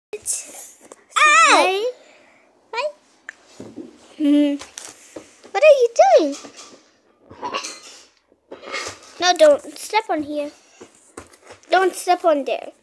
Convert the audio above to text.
Hi. Hi. What are you doing? No, don't step on here. Don't step on there.